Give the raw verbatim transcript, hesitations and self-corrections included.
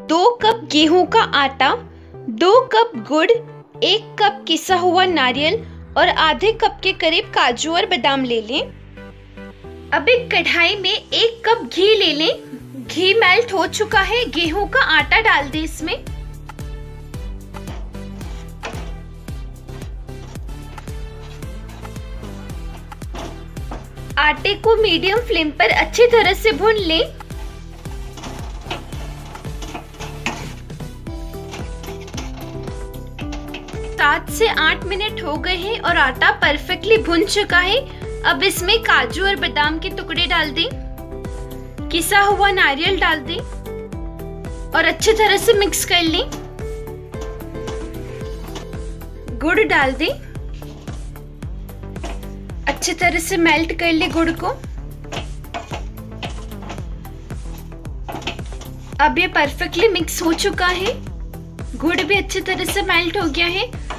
दो कप गेहूं का आटा, दो कप गुड़, एक कप किसा हुआ नारियल और आधे कप के करीब काजू और बादाम ले लें। अब एक कढ़ाई में एक कप घी ले लें। घी मेल्ट हो चुका है, गेहूं का आटा डाल दें इसमें। आटे को मीडियम फ्लेम पर अच्छी तरह से भून लें। सात से आठ मिनट हो गए हैं और आटा परफेक्टली भुन चुका है। अब इसमें काजू और बादाम के टुकड़े डाल दें, किसा हुआ नारियल डाल दें और अच्छी तरह से मिक्स कर लें। गुड़ डाल दें, अच्छी तरह से मेल्ट कर ले गुड़ को। अब ये परफेक्टली मिक्स हो चुका है, गुड़ भी अच्छी तरह से मेल्ट हो गया है।